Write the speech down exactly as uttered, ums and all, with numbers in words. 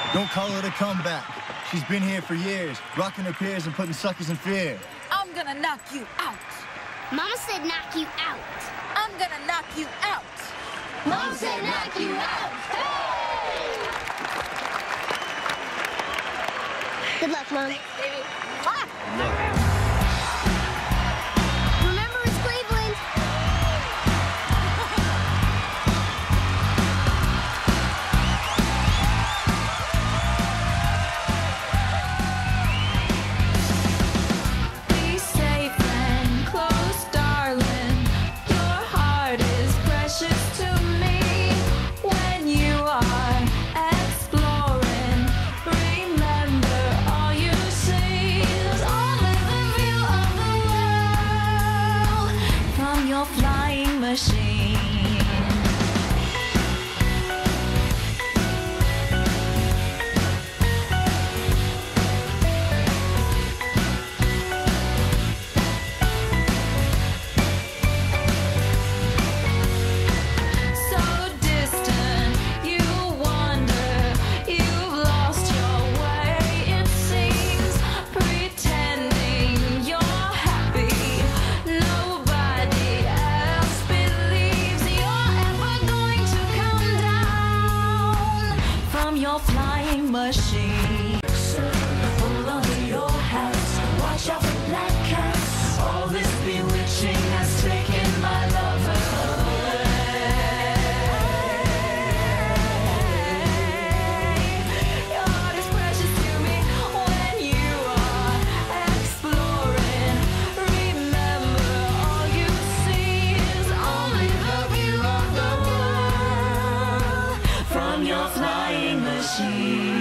Don't call it a comeback. She's been here for years, rocking her peers and putting suckers in fear. I'm gonna knock you out. Mama said knock you out. I'm gonna knock you out. Mom said knock you out. Hey! Good luck, Mom. Thanks, baby. Ah! Remember, it's Cleveland. Be safe and close, darling. Your heart is precious to me. When you are exploring, remember all you see is only the view of the world from your flying machine. So distant, you wonder, you've lost your way, it seems. Pretending you're happy, nobody else believes you're ever going to come down from your flying machine. Hold on to your hats, watch out for black cats. All this bewitching has taken my lover away. Your heart is precious to me when you are exploring. Remember, all you see is only the view of the world from your flying machine.